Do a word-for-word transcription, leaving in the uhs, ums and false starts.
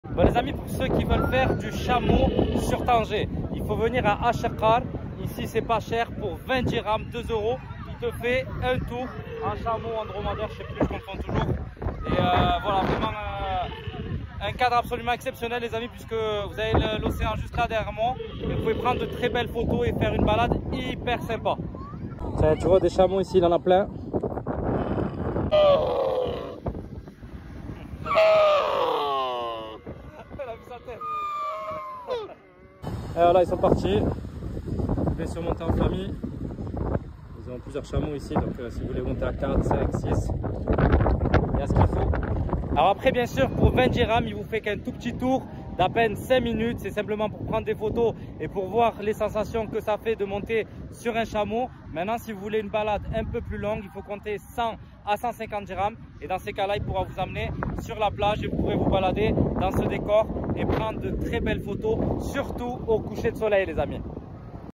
Bon, les amis, pour ceux qui veulent faire du chameau sur Tanger, il faut venir à Achakar. Ici, c'est pas cher, pour vingt dirhams, deux euros. Il te fait un tour en chameau, en dromadaire, je sais plus, je confonds toujours. Et euh, voilà, vraiment euh, un cadre absolument exceptionnel, les amis, puisque vous avez l'océan juste là derrière moi. Et vous pouvez prendre de très belles photos et faire une balade hyper sympa. Tiens, tu vois des chameaux ici, il en a plein. Alors là, ils sont partis. Vous pouvez surmonter en famille. Ils ont plusieurs chameaux ici, donc euh, si vous voulez monter à quatre, cinq, six, il y a ce qu'il faut. Alors après, bien sûr, pour vingt dirhams, il vous fait qu'un tout petit tour d'à peine cinq minutes. C'est simplement pour prendre des photos et pour voir les sensations que ça fait de monter sur un chameau. Maintenant, si vous voulez une balade un peu plus longue, il faut compter cent à cent cinquante dirhams. Et dans ces cas-là, il pourra vous amener sur la plage et vous pourrez vous balader dans ce décor et prendre de très belles photos, surtout au coucher de soleil, les amis.